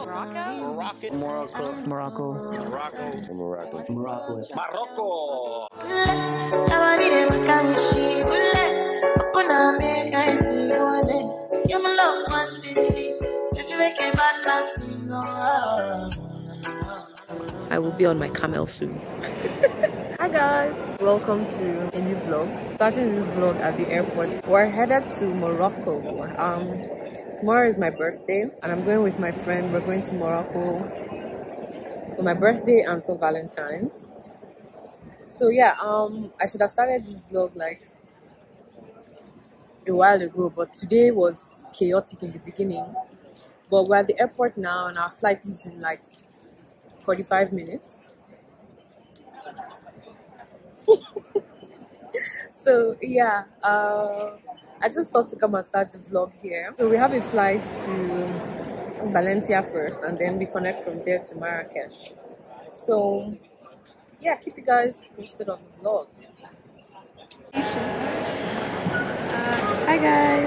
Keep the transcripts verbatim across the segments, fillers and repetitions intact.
Morocco. Morocco. Morocco. Morocco. Morocco. Morocco. Morocco. I will be on my camel soon. Hi guys, welcome to a new vlog. Starting this vlog at the airport. We're headed to Morocco. Um, tomorrow is my birthday and I'm going with my friend. We're going to Morocco for my birthday and for Valentine's. So yeah, um, I should have started this vlog like a while ago, but today was chaotic in the beginning. But we're at the airport now and our flight leaves in like forty-five minutes. So yeah, uh, I just thought to come and start the vlog here. So we have a flight to Valencia first and then we connect from there to Marrakesh. So yeah, keep you guys posted on the vlog. Uh, hi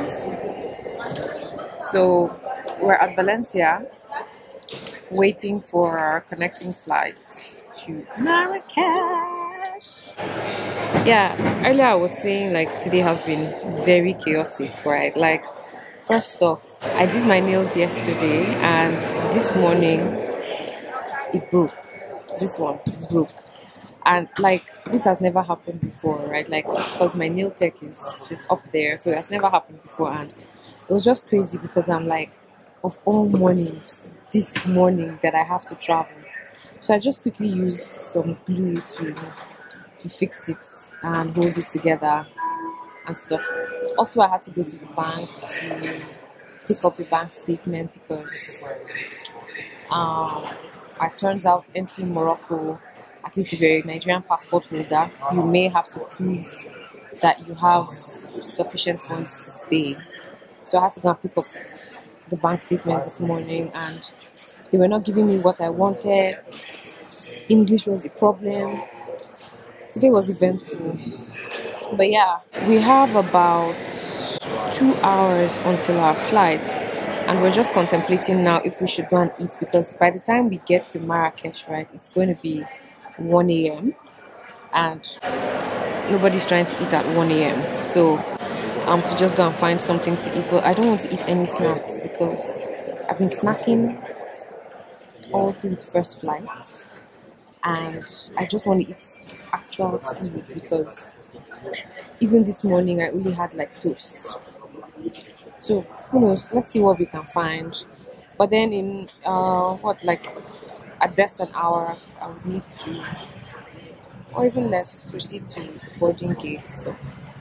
guys. So we're at Valencia waiting for our connecting flight to Marrakesh. Yeah, earlier I was saying like today has been very chaotic, right? Like first off, I did my nails yesterday and this morning it broke. This one broke. And like this has never happened before, right? Like because my nail tech is just up there, so it has never happened before. And it was just crazy because I'm like, of all mornings, this morning that I have to travel. So I just quickly used some glue to to fix it and hold it together and stuff. Also, I had to go to the bank to pick up a bank statement because um, it turns out entering Morocco, at least if you're a Nigerian passport holder, you may have to prove that you have sufficient funds to stay. So I had to go and pick up the bank statement this morning and they were not giving me what I wanted. English was a problem. Today was eventful. But yeah, we have about two hours until our flight and we're just contemplating now if we should go and eat because by the time we get to Marrakesh, right, it's going to be one A M and nobody's trying to eat at one A M So um, to just go and find something to eat, but I don't want to eat any snacks because I've been snacking all through the first flight and I just want to eat actual food because even this morning I only had like toast. So who knows, let's see what we can find. But then in uh what like at best an hour I would need to, or even less, proceed to boarding gate. So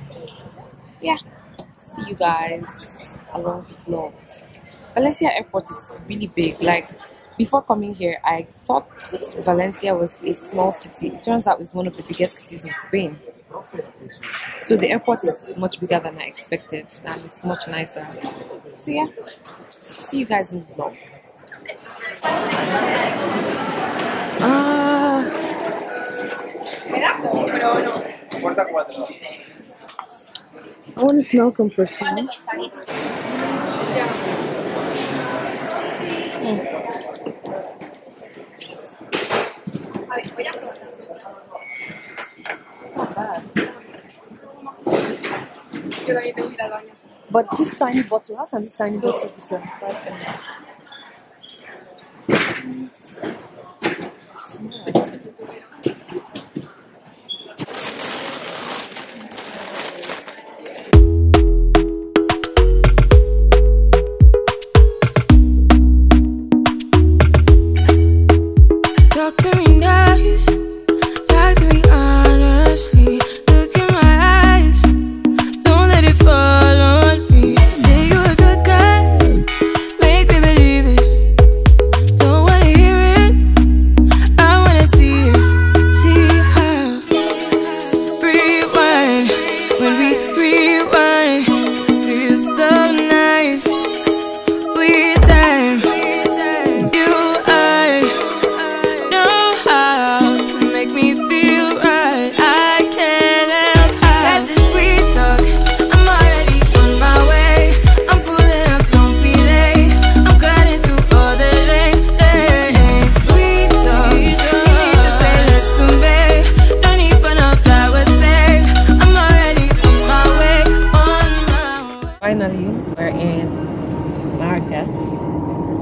yeah, see you guys along the vlog. Valencia airport is really big. Like before coming here, I thought Valencia was a small city. It turns out it's one of the biggest cities in Spain. So the airport is much bigger than I expected and it's much nicer. So yeah, see you guys in the vlog. Ah. I want to smell some perfume. Mm. It's not bad. But this tiny bottle, how can this tiny bottle be seventy-five? Talk to me nice, talk to me honestly. Look in my eyes, don't let it fall on me. Say you're a good guy, make me believe.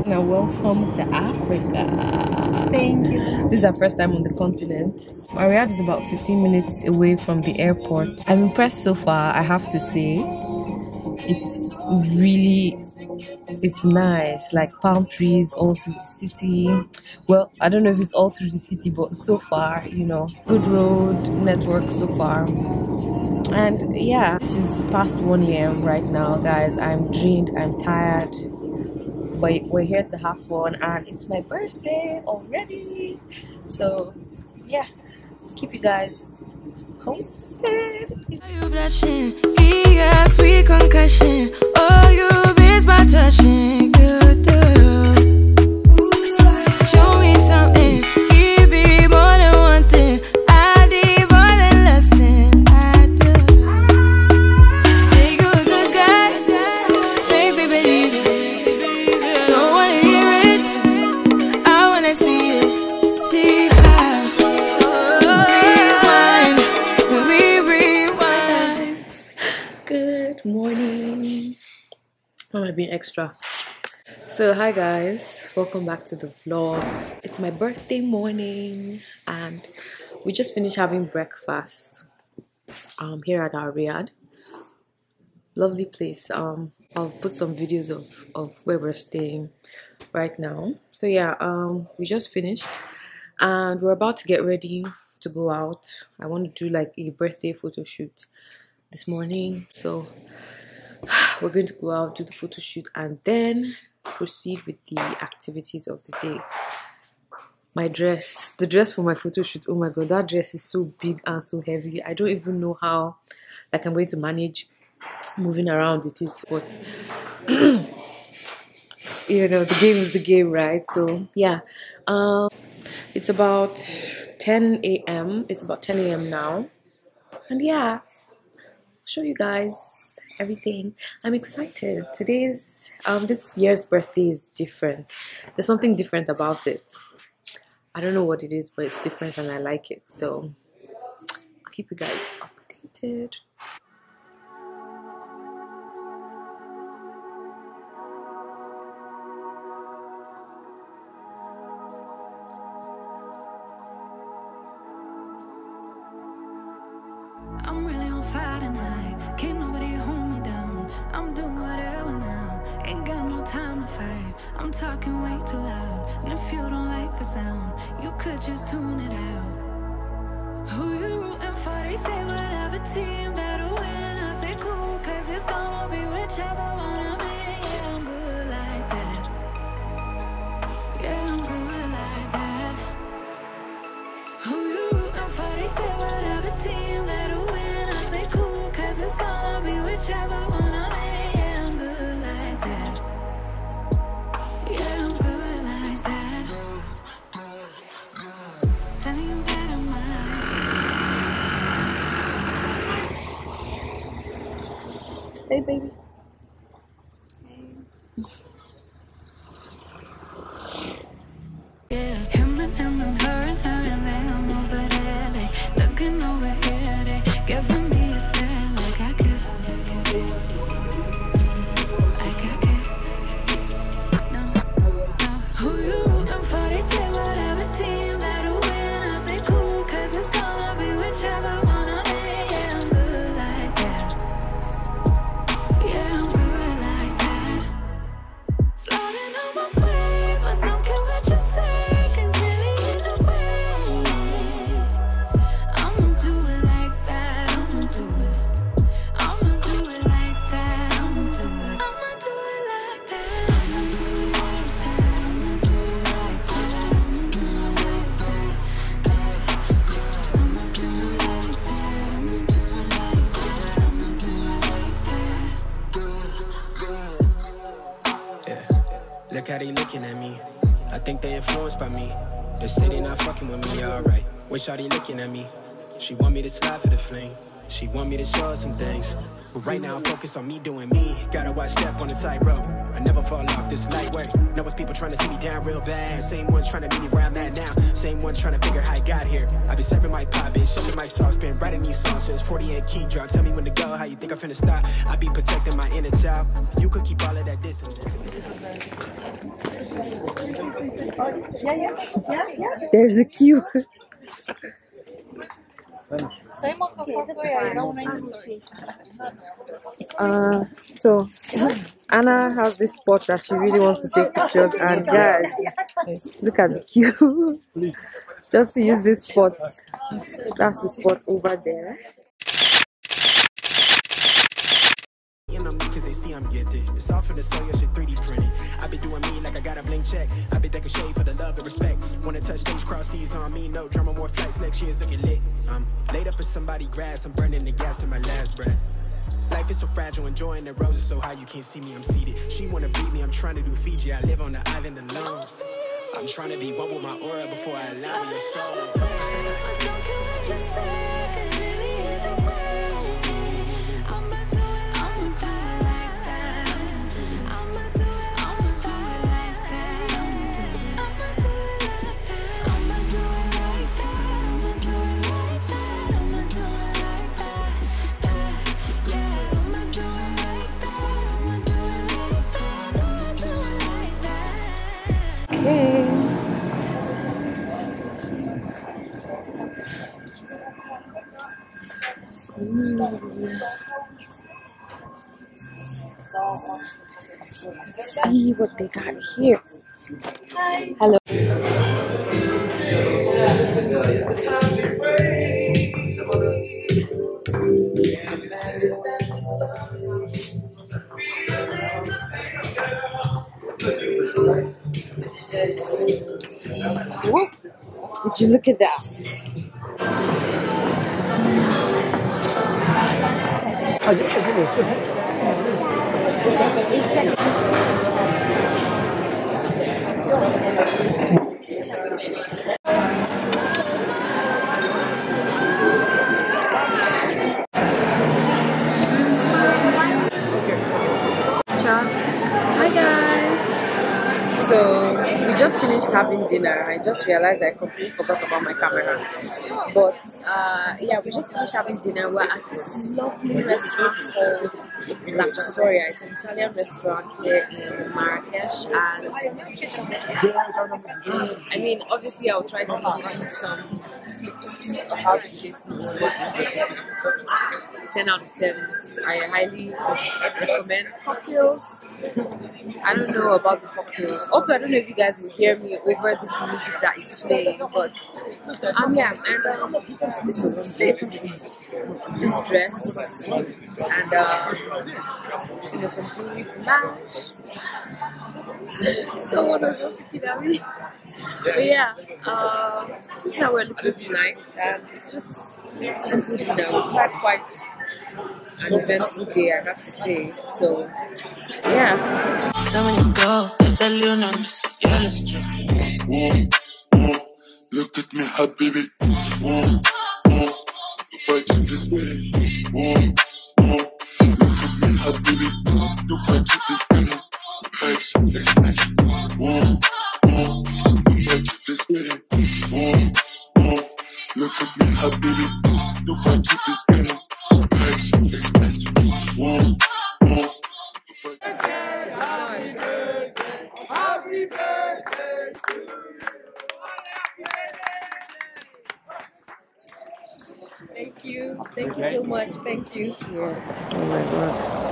Now, welcome to Africa. Thank you. This is our first time on the continent. Riyadh is about fifteen minutes away from the airport. I'm impressed so far, I have to say. It's really, it's nice. Like palm trees all through the city. Well, I don't know if it's all through the city, but so far, you know, good road network so far. And yeah, this is past one A M right now, guys. I'm drained, I'm tired. But we're here to have fun, and it's my birthday already. So yeah, keep you guys posted. You blushing, yeah, sweet concussion. Oh, you miss my touching, you do. Show me something, give me more than one thing. I need more than less than I do. Say you a good guy, make me believe it. Don't wanna hear it, I wanna see it. See how rewind, we rewind. Good morning. Why am I being extra? So hi guys, welcome back to the vlog. It's my birthday morning and we just finished having breakfast um here at our Riyadh. Lovely place. um I'll put some videos of of where we're staying right now. So yeah, um we just finished and we're about to get ready to go out. I want to do like a birthday photo shoot this morning, so we're going to go out, do the photo shoot, and then proceed with the activities of the day. My dress, the dress for my photo shoot, oh my god, that dress is so big and so heavy. I don't even know how like I'm going to manage moving around with it, but you know, the game is the game, right? So yeah, um it's about ten A M it's about ten A M now, and yeah, I'll show you guys everything. I'm excited. Today's um this year's birthday is different. There's something different about it. I don't know what it is, but it's different and I like it, so I'll keep you guys updated. I'm really on fire tonight. Can't nobody hold me down. I'm doing whatever now. Ain't got no time to fight. I'm talking way too loud. And if you don't like the sound, you could just tune it out. Who you rooting for? They say whatever team that'll win. I say cool, cause it's gonna be whichever one I'm in. Yeah, I'm good like that. Yeah, I'm good like that. Who you rooting for? They say whatever team that'll win. I say cool, cause it's gonna be whichever one I'm in. Yeah, I'm good like that. Yeah, I'm good like that. Telling you that I'm mine. Hey baby. Yeah, him and him and her and her and them over there, they looking over here, they giving me a stare like I could, like I could. No, no. Who you rooting for? They say whatever team that'll win. I say cool, cause it's gonna be whichever one I'm in. Yeah, I'm good like that. Yeah, I'm good like that. Floating on my wave, I don't care what you say. Look how they looking at me. I think they influenced by me. They say they not fucking with me, alright. Wish how they looking at me. She want me to slide for the fling. She want me to show her some things. But right now I'm focused on me doing me. Gotta watch step on the tightrope. I never fall off this light work. Know it's people trying to see me down real bad. Same ones trying to meet me where I'm at now. Same ones trying to figure how I got here. I been serving my pop, bitch, shaking my sauce, been writing these songs since forty-eight key drop. Tell me when to go, how you think I'm finna stop? I be protecting my inner child. You could keep all of that distance. There's a queue. Uh, so Anna has this spot that she really wants to take pictures, and guys, look at the queue just to use this spot. That's the spot over there. Cause they see I'm gifted. It's all from the soil, shit three D printed. I be doing me like I got a blank check. I be taking shade for the love and respect. Wanna touch stage, cross seas on me. No drama, more flights next year's looking lit. I'm laid up in somebody's grass. I'm burning the gas to my last breath. Life is so fragile, enjoying the roses so high you can't see me. I'm seated. She wanna beat me. I'm trying to do Fiji. I live on the island alone. I'm trying to be one with my aura before I allow your soul. Okay. See what they got here. Hi. Hello. Whoa. Would you look at that? Hi guys. So we just finished having dinner. I just realized I completely forgot about my camera. But uh, yeah, we just finished having dinner. We're at this lovely restaurant called La Trattoria. It's an Italian restaurant here in Marrakesh, and I mean, obviously, I'll try to include some tips of how the place looks. ten out of ten. I highly recommend cocktails. I don't know about the cocktails. Also, I don't know if you guys will hear me over this music that is playing, but um, yeah, and um, this is the fit, this dress, and um, you know, some jewelry to match. Someone was just looking at me. But yeah, uh, this is how we're looking tonight, and it's just simple dinner. We've had quite an eventful day, I have to say. So, yeah. Look at me, habibi. Fight to this wedding. Look at me, habibi. Fight to this wedding. Fight to this wedding. Fight to this wedding. Look at me, habibi. Fight to this wedding. Fight to this wedding. Happy birthday to you. Thank you. Thank you so much. Thank you. Yeah. Oh my god.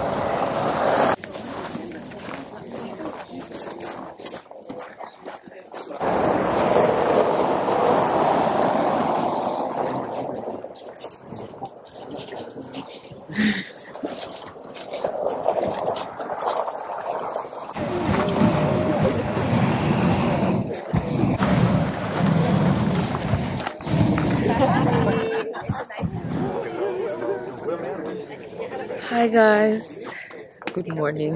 Hi guys, good morning.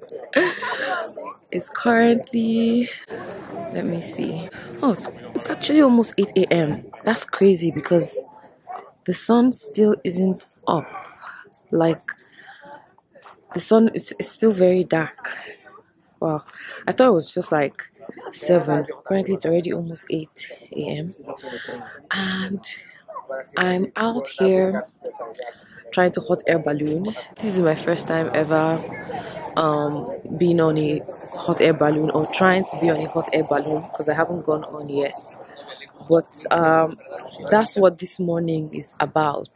It's currently, let me see, oh it's, it's actually almost eight A M That's crazy because the sun still isn't up. Like, the sun is, is still very dark. Wow, I thought it was just like seven. Currently it's already almost eight A M and I'm out here trying to hot air balloon. This is my first time ever um being on a hot air balloon or trying to be on a hot air balloon because I haven't gone on yet. But um, that's what this morning is about.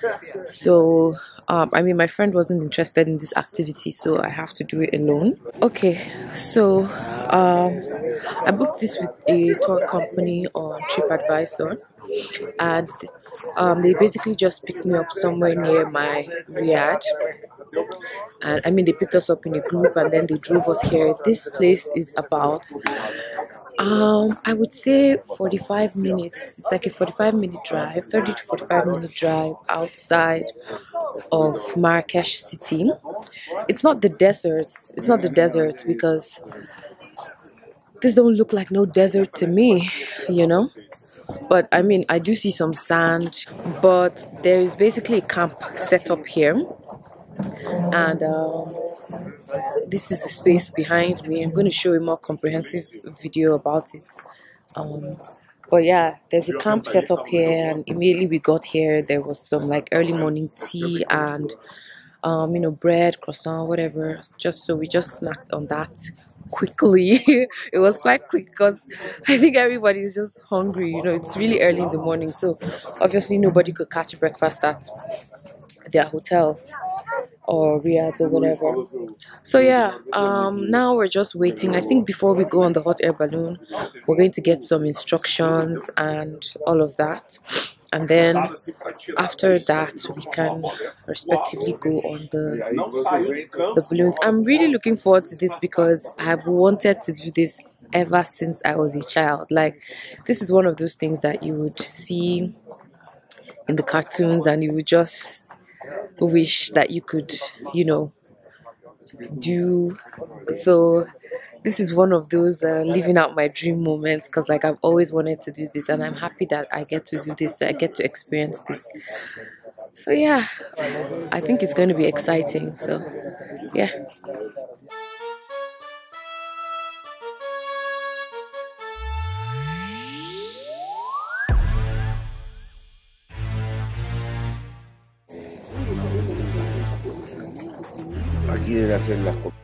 So, um, I mean, my friend wasn't interested in this activity, so I have to do it alone. Okay, so um, I booked this with a tour company on TripAdvisor, and um, they basically just picked me up somewhere near my Riyadh. And I mean, they picked us up in a group and then they drove us here. This place is about Um, I would say forty-five minutes. It's like a forty-five minute drive, thirty to forty-five minute drive outside of Marrakesh city. It's not the desert. It's not the desert because this don't look like no desert to me, you know. But I mean, I do see some sand, but there is basically a camp set up here, and um, this is the space behind me. I'm going to show a more comprehensive video about it. Um, but yeah, there's a camp set up here, and immediately we got here, there was some like early morning tea and um, you know, bread, croissant, whatever. Just so we just snacked on that quickly. It was quite quick because I think everybody is just hungry. You know, it's really early in the morning, so obviously nobody could catch breakfast at their hotels or Riyadh or whatever. So yeah, um, now we're just waiting. I think before we go on the hot air balloon, we're going to get some instructions and all of that. And then after that, we can respectively go on the, the balloons. I'm really looking forward to this because I've wanted to do this ever since I was a child. Like, this is one of those things that you would see in the cartoons and you would just wish that you could, you know, do. So this is one of those uh, living out my dream moments because like I've always wanted to do this, and I'm happy that I get to do this. I get to experience this. So yeah, I think it's going to be exciting. So yeah. Aquí debe hacer las cosas.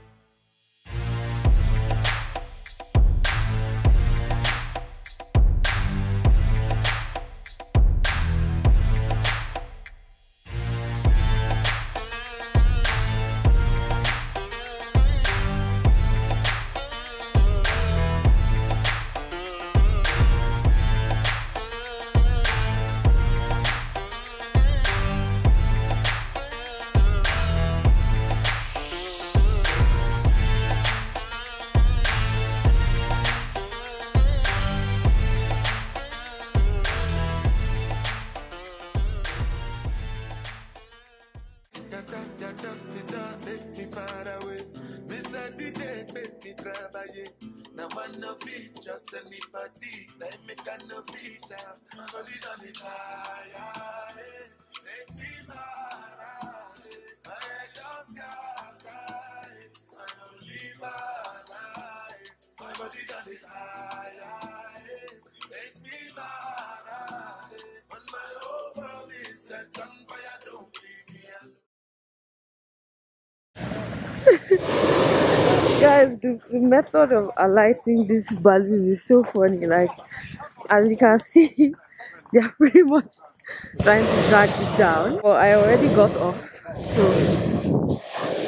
Guys, the, the method of alighting this balloon is so funny. Like, as you can see, they are pretty much trying to drag it down. But I already got off, so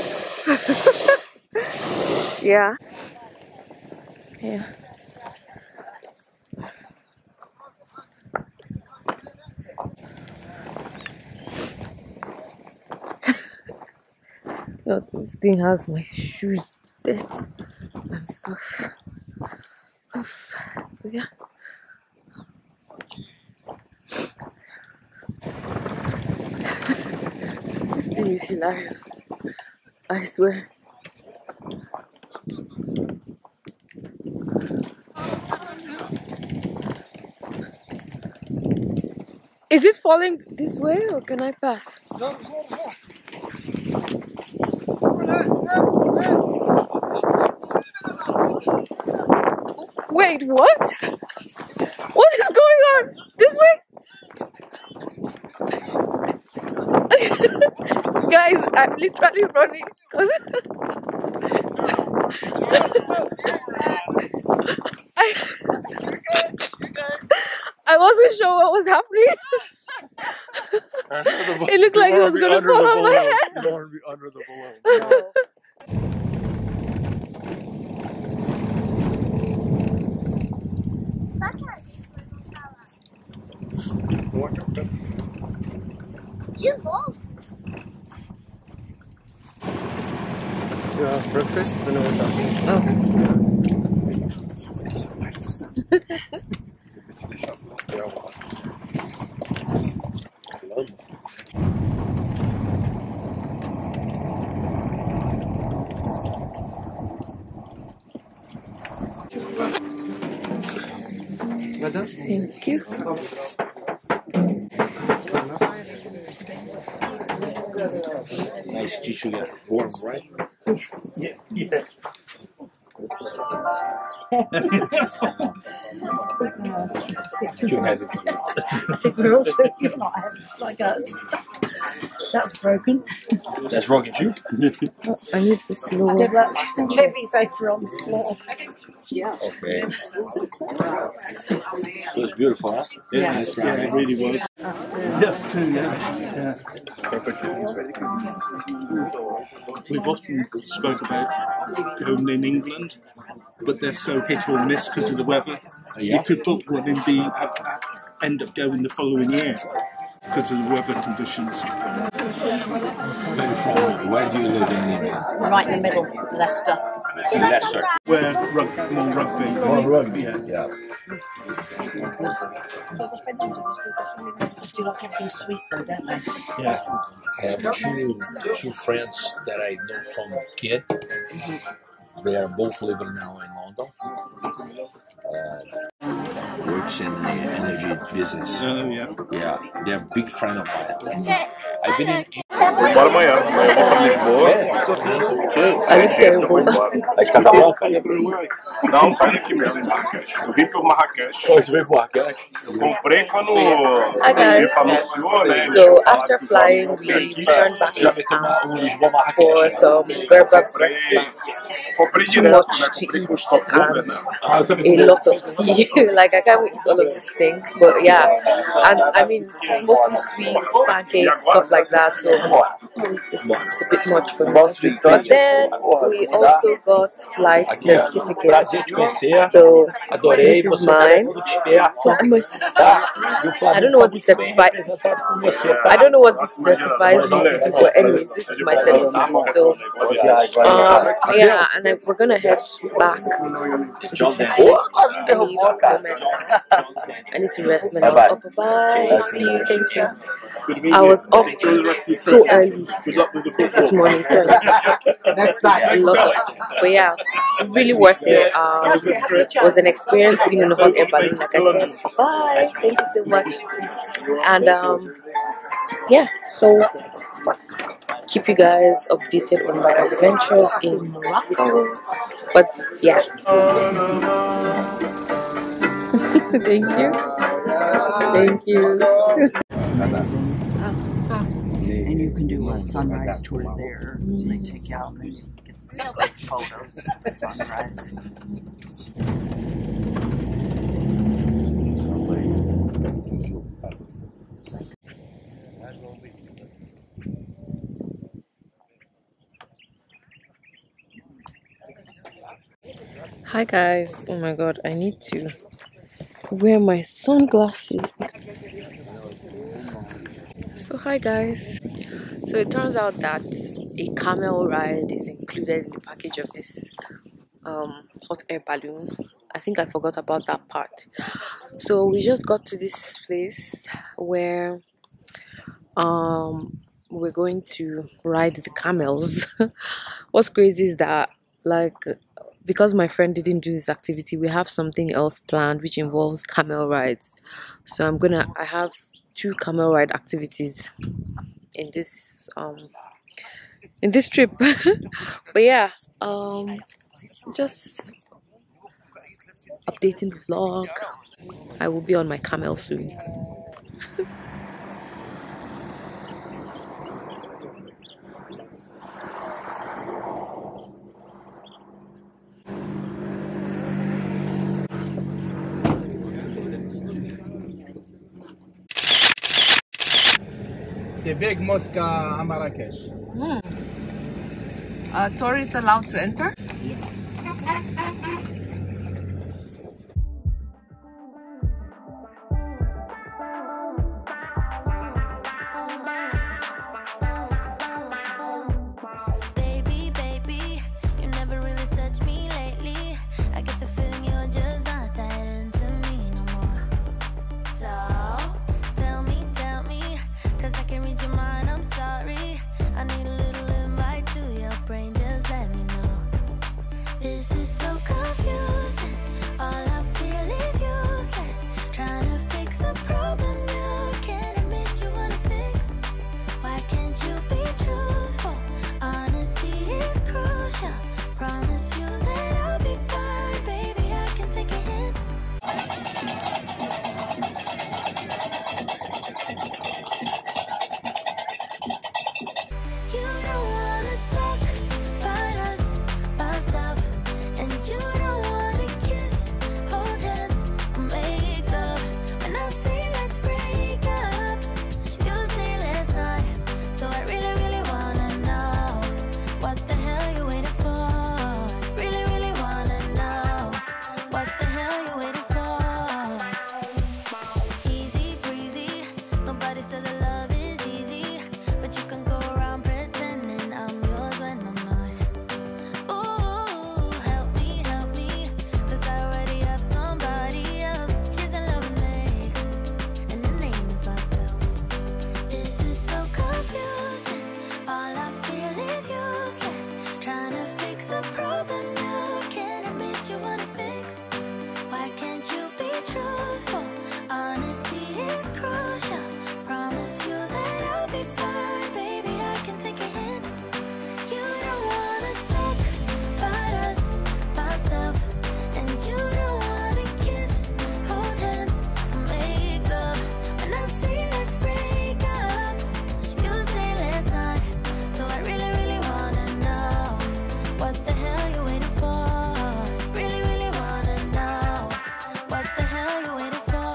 yeah, yeah. Oh, this thing has my shoes dead and stuff. But yeah. This thing is hilarious. I swear. Is it falling this way or can I pass? Wait, what? What is going on? This way? Guys, I'm literally running. I, I wasn't sure what was happening. It looked like it was going to fall on my head. You don't want to be under the balloon. Yeah, breakfast, then we're talking. Thank you. Nice tissue, yeah. Warm, right? Yeah, yeah. Too heavy. I think we're all doing it like us. That's broken. That's broken too? I need this lower. Yeah, but maybe safer on the floor. Okay. So it's beautiful, huh? Yeah. Nice Yeah, round. it really was. Yes, too, yeah. yeah. We've often spoke about going in England, but they're so hit or miss because of the weather. Yeah. You could book one and be uh, uh, end up going the following year because of the weather conditions. Very from where do you live in England? Right in the middle, Leicester. In Leicester. Where rug, more rugby. More rugby. Yeah. Yeah. Do like everything sweet though, don't they? Yeah. I have two two friends that I know from kid. They are both living now in London. Uh, works in the energy business. Oh, yeah. Yeah, they're a big friend of mine. I've been in. Bora amanhã. Amanhã eu vou para Lisboa. I look terrible. Vai de Casa Blanca? Não, sai daqui mesmo, em Marrakech. Eu vim por Marrakech. Oh, você veio por Marrakech? Eu comprei quando Hi o guys. anunciou, né? So after flying, we returned back to town for some Berber breakfast. Comprei Too direto, much né? to Comprei eat com os copos Uber, and né? a lot of tea. Like I can't eat all of these things, but yeah, and I mean mostly sweets, pancakes, stuff like that. So it's, it's a bit much for me. But then we also got flight certificate. Prazer te conhecer. So Adorei. this is Você é mine. muito esperto. So I must. Tá? I don't know what this certifies. I don't know what this certifies me to do, but anyways, this is my certificate. So um, yeah, and then we're gonna head back to the city. I need to rest when I was up. Bye. See you. Thank you. I was up so early this morning. Sorry. A lot of stuff. But yeah, really worth it. Um, it was an experience being in a hot air balloon, like I said. Bye. Thank you so much. And um, yeah, so keep you guys updated on my adventures in Morocco. But yeah. Thank you. Thank you. And you can do a sunrise tour there. So they take you out and you get great photos of the sunrise. Hi guys. Oh my god, I need to wear my sunglasses. So hi guys. So it turns out that a camel ride is included in the package of this um, hot air balloon. I think I forgot about that part. So we just got to this place where um, we're going to ride the camels. What's crazy is that, like, because my friend didn't do this activity, we have something else planned which involves camel rides. So I'm gonna I have two camel ride activities in this um in this trip. But yeah, um just updating the vlog. I will be on my camel soon. It's a big mosque uh, in Marrakesh. Hmm. Uh, tourists allowed to enter? Yes. Baby, baby, you never really touched me lately. I get the feeling you're just not that into me no more. So, tell me, tell me, cause I can read your mind, I'm sorry. I need a little invite to your brain, just let me know. This is so confusing, all I feel is useless. Trying to fix a problem you can't admit you wanna fix. Why can't you be truthful? Honesty is crucial. Promise you that I'll be fine, baby, I can take a hint. You don't wanna talk about us, about stuff, and you don't wanna kiss, hold hands, make love. When I say let's break up, you say let's not. So I really, really wanna know what the hell you waiting for. Really, really wanna know what the hell you waiting for. Easy breezy, nobody said that love is easy, but you can go around pretending I'm yours when I'm not. Ooh, help me, help me, cause I already have somebody else. She's in love with me, and the name is myself. This is so confusing, all I feel is useless. Trying to fix a problem you can't admit you wanna fix. Why can't you be truthful? Honesty is crucial. Promise you that I'll be fine, baby, I can take a hint. You don't wanna talk about us, about stuff, and you don't wanna kiss, hold hands, make love. When I say let's break up, you say let's not. So I really, really wanna know what the hell you waiting for. Really, really wanna know what the hell you waiting for.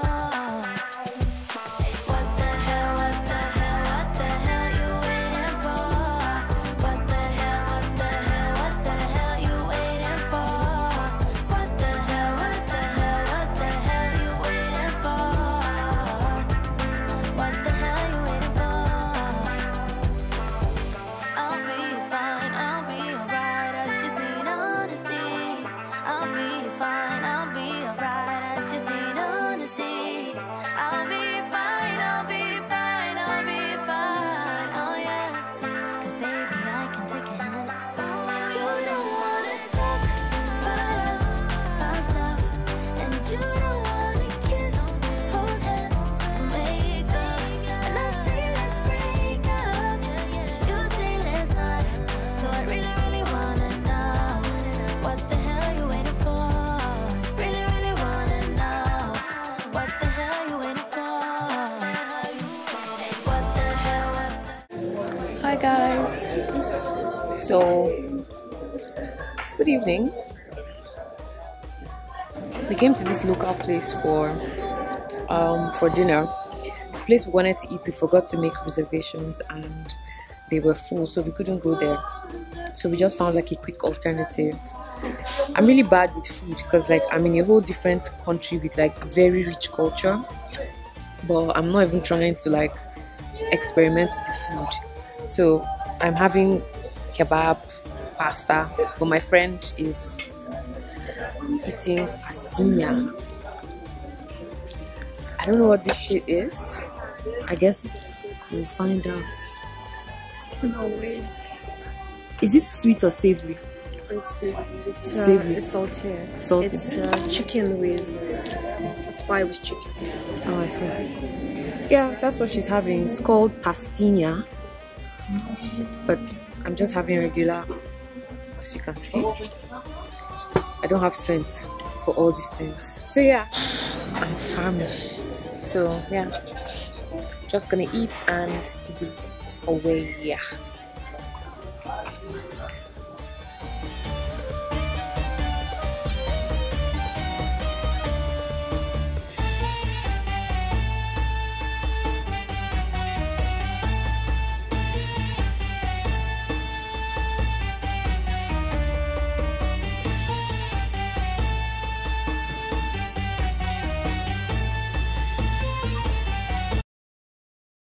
What the hell, what the hell, what the hell you waiting for? What the hell, what the hell, what the hell you waiting for? What the hell, what the hell, what the hell you waiting for? What the hell you waiting for? I'll be fine, I'll be alright, I just need honesty. I'll be fine, I'll be alright, I just need honesty. I'll be fine, I'll be fine, I'll be fine, oh yeah. Cause baby, I can take a hint. You don't wanna talk about us, about stuff, and you don't wanna kiss, hold hands, make love. When I say let's break up, you say let's not. So I really, really wanna know what the hell you waiting for. Really, really wanna know what the hell you waiting for. What the hell, what the Hi guys. So, good evening. We came to this local place for um for dinner. The place we wanted to eat, we forgot to make reservations and they were full, so we couldn't go there. So we just found like a quick alternative. I'm really bad with food because like I'm in a whole different country with like very rich culture, but I'm not even trying to like experiment with the food. So I'm having kebab, pasta, but my friend is eating pastina. I don't know what this shit is. I guess we'll find out. No way. Is it sweet or savory? It's uh, it's uh, Savory. it's salty. Salty. It's uh, chicken with it's pie with chicken. Oh, I see. Yeah, that's what she's having. It's called pastina, but I'm just having regular. As you can see, I don't have strength for all these things. So yeah, I'm famished. So yeah, just gonna eat and be away. Yeah.